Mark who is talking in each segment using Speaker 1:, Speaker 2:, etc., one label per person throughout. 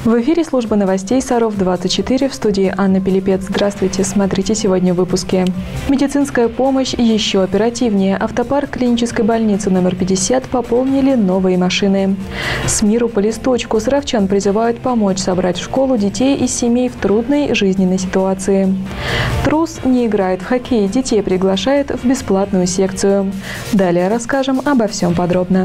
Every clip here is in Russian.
Speaker 1: В эфире служба новостей Саров-24, в студии Анна Пилипец. Здравствуйте, смотрите сегодня в выпуске. Медицинская помощь еще оперативнее. Автопарк клинической больницы номер 50 пополнили новые машины. С миру по листочку. Саровчан призывают помочь собрать в школу детей из семей в трудной жизненной ситуации. Трус не играет в хоккей, детей приглашает в бесплатную секцию. Далее расскажем обо всем подробно.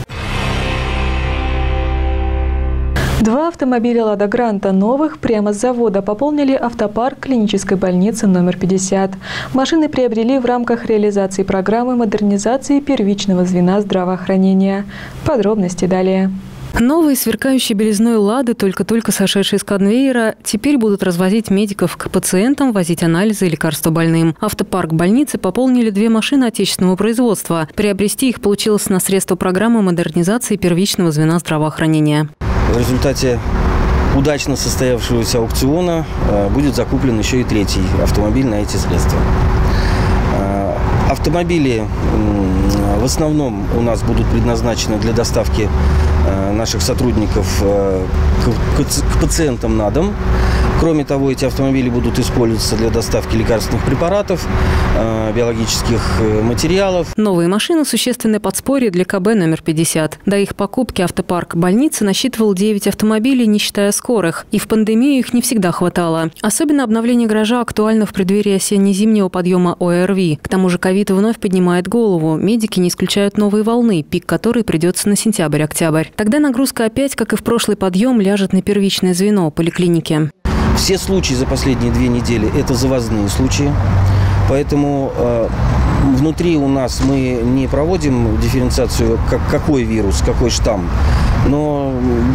Speaker 1: 2 автомобиля «Лада Гранта» новых прямо с завода пополнили автопарк клинической больницы номер 50. Машины приобрели в рамках реализации программы модернизации первичного звена здравоохранения. Подробности далее.
Speaker 2: Новые сверкающие белизной «Лады», только-только сошедшие с конвейера, теперь будут развозить медиков к пациентам, возить анализы и лекарства больным. Автопарк больницы пополнили 2 машины отечественного производства. Приобрести их получилось на средства программы модернизации первичного звена здравоохранения.
Speaker 3: В результате удачно состоявшегося аукциона будет закуплен еще и 3-й автомобиль на эти средства. Автомобили в основном у нас будут предназначены для доставки наших сотрудников к пациентам на дом. Кроме того, эти автомобили будут использоваться для доставки лекарственных препаратов, биологических материалов.
Speaker 2: Новые машины – существенное подспорье для КБ номер 50. До их покупки автопарк больницы насчитывал 9 автомобилей, не считая скорых. И в пандемию их не всегда хватало. Особенно обновление гаража актуально в преддверии осенне-зимнего подъема ОРВИ. К тому же ковид вновь поднимает голову. Медики не исключают новые волны, пик которой придется на сентябрь-октябрь. Тогда нагрузка опять, как и в прошлый подъем, ляжет на первичное звено – поликлиники.
Speaker 3: Все случаи за последние 2 недели – это завозные случаи, поэтому внутри у нас мы не проводим дифференциацию, какой вирус, какой штамм, но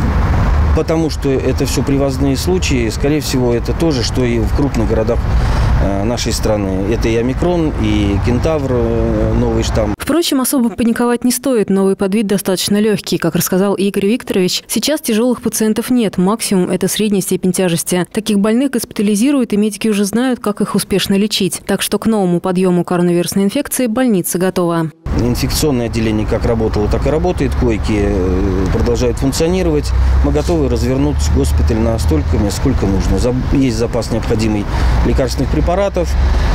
Speaker 3: потому что это все привозные случаи, скорее всего, это то же, что и в крупных городах нашей страны. Это и омикрон, и кентавр, новый штамм.
Speaker 2: Впрочем, особо паниковать не стоит. Новый подвид достаточно легкий. Как рассказал Игорь Викторович, сейчас тяжелых пациентов нет. Максимум – это средняя степень тяжести. Таких больных госпитализируют, и медики уже знают, как их успешно лечить. Так что к новому подъему коронавирусной инфекции больница готова.
Speaker 3: Инфекционное отделение как работало, так и работает. Койки продолжают функционировать. Мы готовы развернуть госпиталь настолько, сколько нужно. Есть запас необходимый лекарственных препаратов.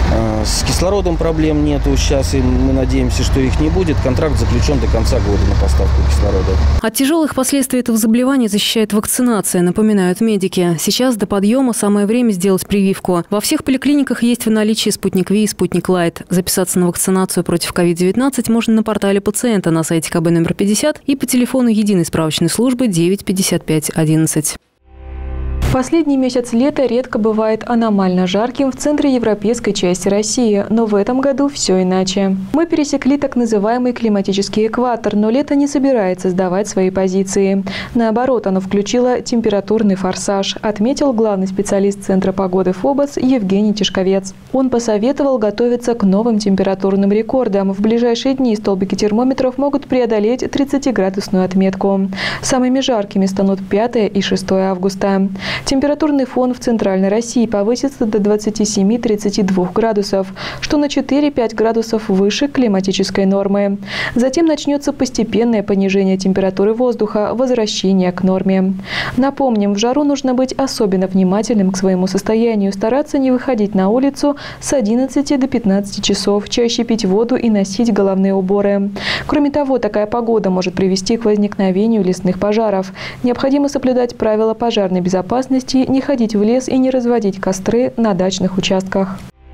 Speaker 3: С кислородом проблем нету сейчас, и мы надеемся, что их не будет. Контракт заключен до конца года на поставку кислорода.
Speaker 2: От тяжелых последствий этого заболевания защищает вакцинация, напоминают медики. Сейчас до подъема самое время сделать прививку. Во всех поликлиниках есть в наличии «Спутник Ви» и «Спутник Лайт». Записаться на вакцинацию против COVID-19 можно на портале пациента на сайте КБ номер 50 и по телефону единой справочной службы 9 55 11.
Speaker 1: Последний месяц лета редко бывает аномально жарким в центре европейской части России, но в этом году все иначе. Мы пересекли так называемый климатический экватор, но лето не собирается сдавать свои позиции. Наоборот, оно включило температурный форсаж, отметил главный специалист Центра погоды ФОБОС Евгений Тишковец. Он посоветовал готовиться к новым температурным рекордам. В ближайшие дни столбики термометров могут преодолеть 30-градусную отметку. Самыми жаркими станут 5 и 6 августа. Температурный фон в Центральной России повысится до 27-32 градусов, что на 4-5 градусов выше климатической нормы. Затем начнется постепенное понижение температуры воздуха, возвращение к норме. Напомним, в жару нужно быть особенно внимательным к своему состоянию, стараться не выходить на улицу с 11 до 15 часов, чаще пить воду и носить головные уборы. Кроме того, такая погода может привести к возникновению лесных пожаров. Необходимо соблюдать правила пожарной безопасности, не ходить в лес и не разводить костры на дачных участках.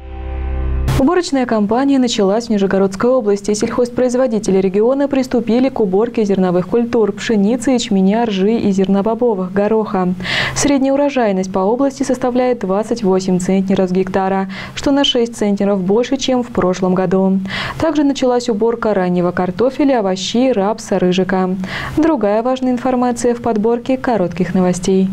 Speaker 1: Уборочная кампания началась в Нижегородской области. Сельхозпроизводители региона приступили к уборке зерновых культур – пшеницы, ячменя, ржи и зернобобовых, гороха. Средняя урожайность по области составляет 28 центнеров с гектара, что на 6 центнеров больше, чем в прошлом году. Также началась уборка раннего картофеля, овощей, рапса, рыжика. Другая важная информация в подборке коротких новостей.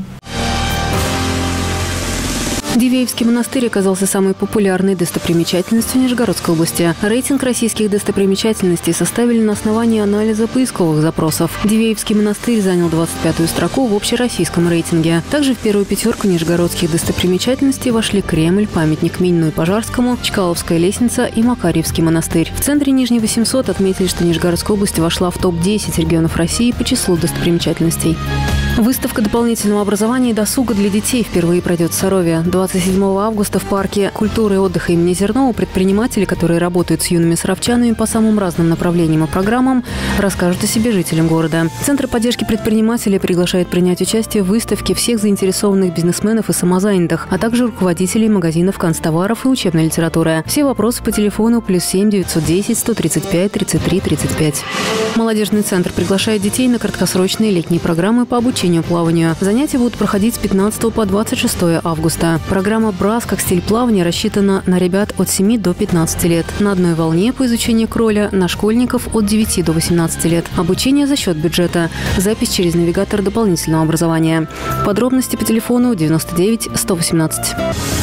Speaker 2: Дивеевский монастырь оказался самой популярной достопримечательностью Нижегородской области. Рейтинг российских достопримечательностей составили на основании анализа поисковых запросов. Дивеевский монастырь занял 25-ю строку в общероссийском рейтинге. Также в первую пятерку нижегородских достопримечательностей вошли Кремль, памятник Минину и Пожарскому, Чкаловская лестница и Макарьевский монастырь. В центре Нижнего 700 отметили, что Нижегородская область вошла в топ-10 регионов России по числу достопримечательностей. Выставка дополнительного образования и досуга для детей впервые пройдет в Сарове. 27 августа в парке культуры и отдыха имени Зернова предприниматели, которые работают с юными саровчанами по самым разным направлениям и программам, расскажут о себе жителям города. Центр поддержки предпринимателей приглашает принять участие в выставке всех заинтересованных бизнесменов и самозанятых, а также руководителей магазинов канцтоваров и учебной литературы. Все вопросы по телефону +7 910 135 33 35. Молодежный центр приглашает детей на краткосрочные летние программы по обучению плаванию. Занятия будут проходить с 15 по 26 августа. Программа «Брас» как стиль плавания рассчитана на ребят от 7 до 15 лет. На одной волне по изучению кроля на школьников от 9 до 18 лет. Обучение за счет бюджета. Запись через навигатор дополнительного образования. Подробности по телефону 99 118.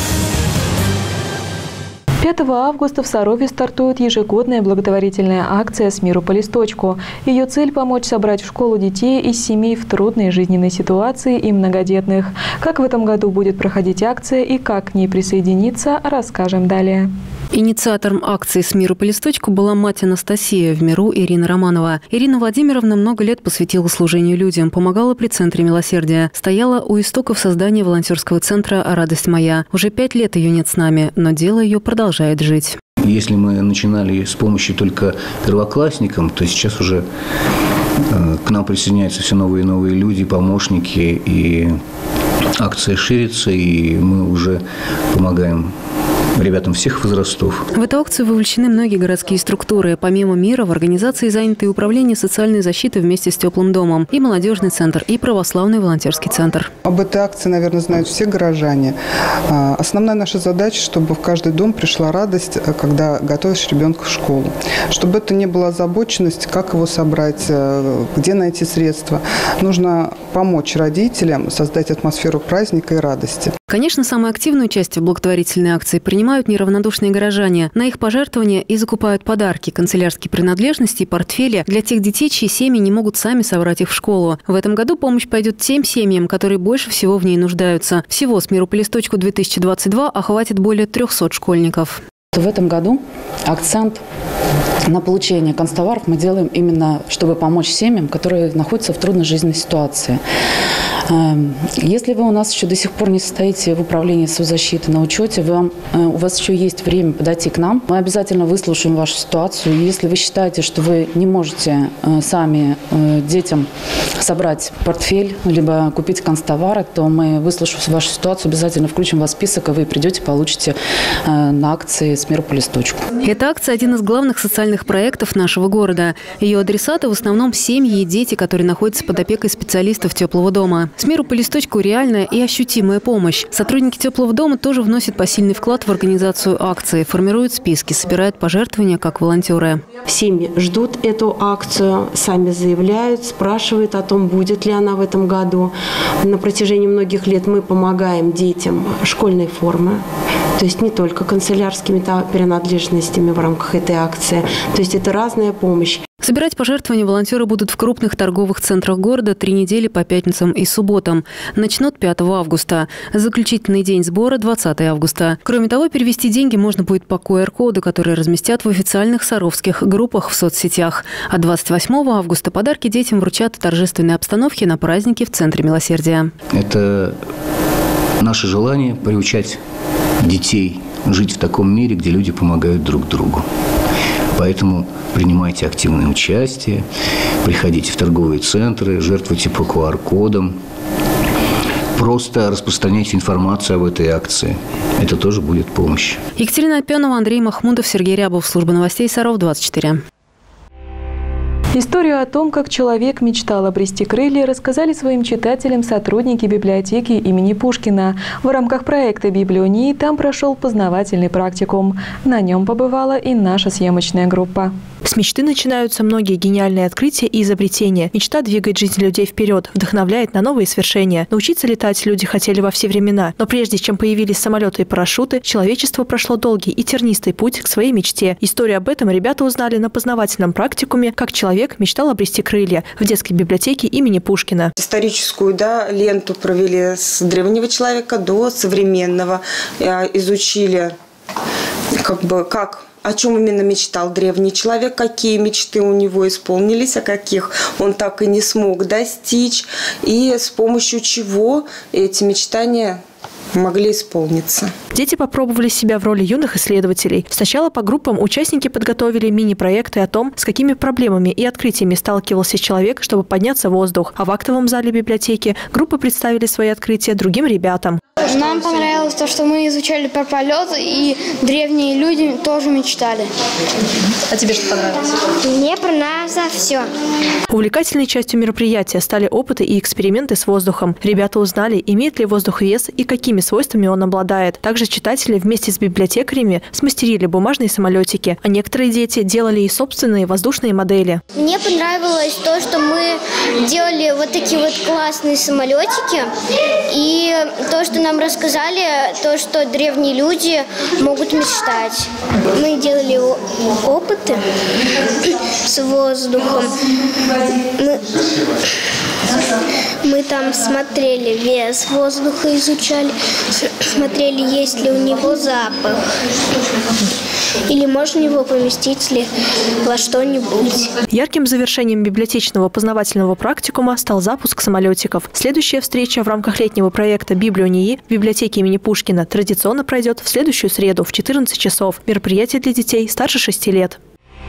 Speaker 1: 5 августа в Сарове стартует ежегодная благотворительная акция «С миру по листочку». Ее цель – помочь собрать в школу детей из семей в трудной жизненной ситуации и многодетных. Как в этом году будет проходить акция и как к ней присоединиться, расскажем далее.
Speaker 2: Инициатором акции «С миру по листочку» была мать Анастасия, в миру Ирина Романова. Ирина Владимировна много лет посвятила служению людям, помогала при Центре милосердия. Стояла у истоков создания волонтерского центра «Радость моя». Уже 5 лет ее нет с нами, но дело ее продолжает жить.
Speaker 4: Если мы начинали с помощи только первоклассникам, то сейчас уже к нам присоединяются все новые и новые люди, помощники, и акция ширится, и мы уже помогаем ребятам всех возрастов.
Speaker 2: В эту акцию вовлечены многие городские структуры. Помимо мира, в организации заняты и Управление социальной защиты вместе с Теплым домом, и молодежный центр, и православный волонтерский центр.
Speaker 5: Об этой акции, наверное, знают все горожане. Основная наша задача, чтобы в каждый дом пришла радость, когда готовишь ребенка в школу. Чтобы это не была озабоченность, как его собрать, где найти средства. Нужно помочь родителям создать атмосферу праздника и радости.
Speaker 2: Конечно, самое активное участие в благотворительной акции принимают неравнодушные горожане. На их пожертвования и закупают подарки, канцелярские принадлежности и портфели для тех детей, чьи семьи не могут сами собрать их в школу. В этом году помощь пойдет тем семьям, которые больше всего в ней нуждаются. Всего «С миру по листочку 2022» охватит более 300 школьников.
Speaker 6: В этом году акцент на получение канцтоваров мы делаем именно, чтобы помочь семьям, которые находятся в трудной жизненной ситуации. Если вы у нас еще до сих пор не состоите в управлении соцзащиты на учете, у вас еще есть время подойти к нам. Мы обязательно выслушаем вашу ситуацию. Если вы считаете, что вы не можете сами детям собрать портфель, либо купить канцтовары, то мы, выслушав вашу ситуацию, обязательно включим вас в список, и вы придете, получите на акции «С миру по листочку».
Speaker 2: Эта акция – один из главных социальных проектов нашего города. Ее адресаты в основном семьи и дети, которые находятся под опекой специалистов Теплого дома. «С миру по листочку» – реальная и ощутимая помощь. Сотрудники Теплого дома тоже вносят посильный вклад в организацию акции, формируют списки, собирают пожертвования как волонтеры.
Speaker 7: Семьи ждут эту акцию, сами заявляют, спрашивают о том, будет ли она в этом году. На протяжении многих лет мы помогаем детям школьной формы, то есть не только канцелярскими принадлежностями в рамках этой акции. То есть это разная помощь.
Speaker 2: Собирать пожертвования волонтеры будут в крупных торговых центрах города 3 недели по пятницам и субботам. Начнут 5 августа. Заключительный день сбора – 20 августа. Кроме того, перевести деньги можно будет по QR-коду, которые разместят в официальных саровских группах в соцсетях. А 28 августа подарки детям вручат в торжественной обстановке на празднике в Центре милосердия.
Speaker 4: Это наше желание приучать детей жить в таком мире, где люди помогают друг другу. Поэтому принимайте активное участие, приходите в торговые центры, жертвуйте по QR-кодам. Просто распространяйте информацию об этой акции. Это тоже будет помощь.
Speaker 2: Екатерина Опенова, Андрей Махмудов, Сергей Рябов. Служба новостей Саров 24.
Speaker 1: Историю о том, как человек мечтал обрести крылья, рассказали своим читателям сотрудники библиотеки имени Пушкина. В рамках проекта «Библионии» там прошел познавательный практикум. На нем побывала и наша съемочная группа.
Speaker 8: С мечты начинаются многие гениальные открытия и изобретения. Мечта двигает жизнь людей вперед, вдохновляет на новые свершения. Научиться летать люди хотели во все времена. Но прежде чем появились самолеты и парашюты, человечество прошло долгий и тернистый путь к своей мечте. Историю об этом ребята узнали на познавательном практикуме «Как человек мечтал обрести крылья» в детской библиотеке имени Пушкина.
Speaker 9: Историческую ленту провели с древнего человека до современного. Изучили О чем именно мечтал древний человек, какие мечты у него исполнились, а каких он так и не смог достичь, и с помощью чего эти мечтания могли исполниться.
Speaker 8: Дети попробовали себя в роли юных исследователей. Сначала по группам участники подготовили мини-проекты о том, с какими проблемами и открытиями сталкивался человек, чтобы подняться в воздух. А в актовом зале библиотеки группы представили свои открытия другим ребятам.
Speaker 10: Нам понравилось то, что мы изучали про полет, и древние люди тоже мечтали.
Speaker 8: А тебе что понравилось?
Speaker 10: Мне понравилось все.
Speaker 8: Увлекательной частью мероприятия стали опыты и эксперименты с воздухом. Ребята узнали, имеет ли воздух вес и какими свойствами он обладает. Также читатели вместе с библиотекарями смастерили бумажные самолетики, а некоторые дети делали и собственные воздушные модели.
Speaker 10: Мне понравилось то, что мы делали вот такие вот классные самолетики, и то, что нам рассказали, то, что древние люди могут мечтать. Мы делали опыты с воздухом. Мы там смотрели вес воздуха, изучали, смотрели, есть ли у него запах, или можно его поместить ли во что-нибудь.
Speaker 8: Ярким завершением библиотечного познавательного практикума стал запуск самолетиков. Следующая встреча в рамках летнего проекта «Библио НИИ» в библиотеке имени Пушкина традиционно пройдет в следующую среду в 14 часов. Мероприятие для детей старше 6 лет.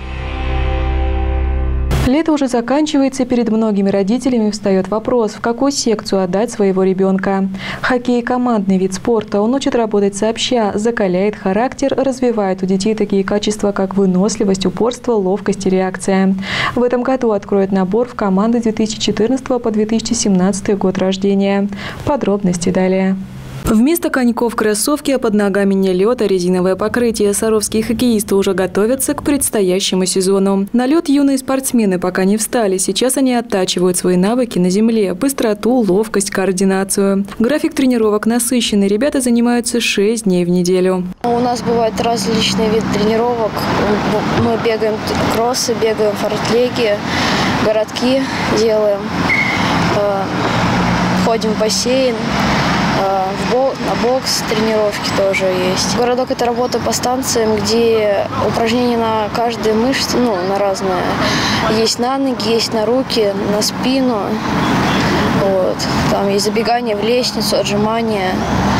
Speaker 1: Лето уже заканчивается, и перед многими родителями встает вопрос, в какую секцию отдать своего ребенка. Хоккей – командный вид спорта. Он учит работать сообща, закаляет характер, развивает у детей такие качества, как выносливость, упорство, ловкость и реакция. В этом году откроют набор в команды 2014 по 2017 год рождения. Подробности далее. Вместо коньков кроссовки, а под ногами не лед, а резиновое покрытие. Саровские хоккеисты уже готовятся к предстоящему сезону. На лед юные спортсмены пока не встали. Сейчас они оттачивают свои навыки на земле – быстроту, ловкость, координацию. График тренировок насыщенный. Ребята занимаются 6 дней в неделю.
Speaker 11: У нас бывают различные виды тренировок. Мы бегаем кроссы, бегаем фортлеги, городки делаем, ходим в бассейн. На бокс тренировки тоже есть. Городок – это работа по станциям, где упражнения на каждую мышцу, на разные. Есть на ноги, есть на руки, на спину. Там есть забегание в лестницу, отжимания.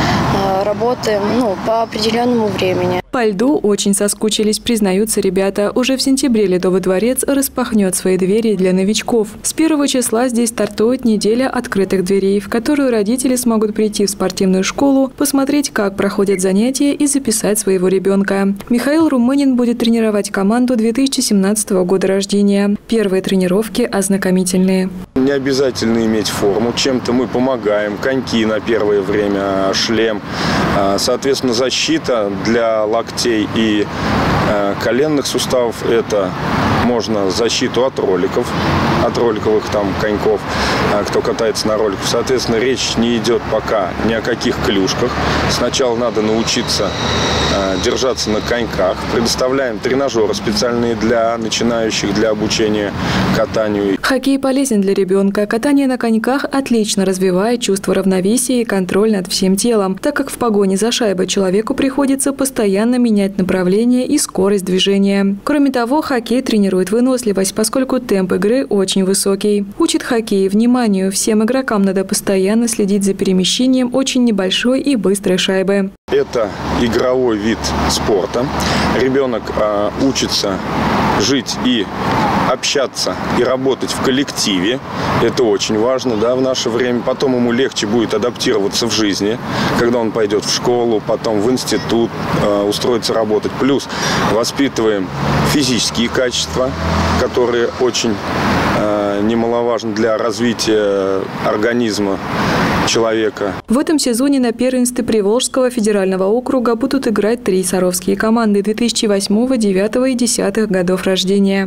Speaker 11: Работаем по определенному времени.
Speaker 1: По льду очень соскучились, признаются ребята. Уже в сентябре Ледовый дворец распахнет свои двери для новичков. С 1 числа здесь стартует неделя открытых дверей, в которую родители смогут прийти в спортивную школу, посмотреть, как проходят занятия и записать своего ребенка. Михаил Румынин будет тренировать команду 2017 года рождения. Первые тренировки ознакомительные.
Speaker 12: Не обязательно иметь форму. Чем-то мы помогаем. Коньки на первое время, шлем. Соответственно, защита для локтей и коленных суставов. Это можно защиту от роликов, от роликовых коньков, кто катается на роликах. Соответственно, речь не идет пока ни о каких клюшках. Сначала надо научиться держаться на коньках. Предоставляем тренажеры специальные для начинающих, для обучения катанию.
Speaker 1: Хоккей полезен для ребенка. Катание на коньках отлично развивает чувство равновесия и контроль над всем телом, так как в погоне за шайбой человеку приходится постоянно менять направление и скорость движения. Кроме того, хоккей тренирует выносливость, поскольку темп игры очень высокий. Учит хоккей вниманию. Всем игрокам надо постоянно следить за перемещением очень небольшой и быстрой шайбы.
Speaker 12: Это игровой вид спорта. Ребенок учится жить и общаться, и работать в коллективе. Это очень важно, в наше время. Потом ему легче будет адаптироваться в жизни, когда он пойдет в школу, потом в институт, устроиться работать. Плюс воспитываем физические качества, которые очень немаловажны для развития организма человека.
Speaker 1: В этом сезоне на первенстве Приволжского федерального округа будут играть 3 саровские команды 2008, 2009 и 2010 годов рождения.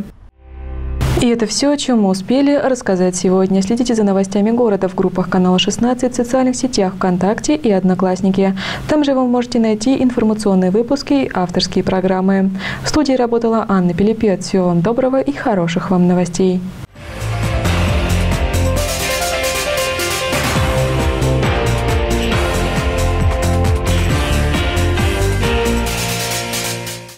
Speaker 1: И это все, о чем мы успели рассказать сегодня. Следите за новостями города в группах канала 16, в социальных сетях ВКонтакте и Одноклассники. Там же вы можете найти информационные выпуски и авторские программы. В студии работала Анна Пилипет. Всего вам доброго и хороших вам новостей.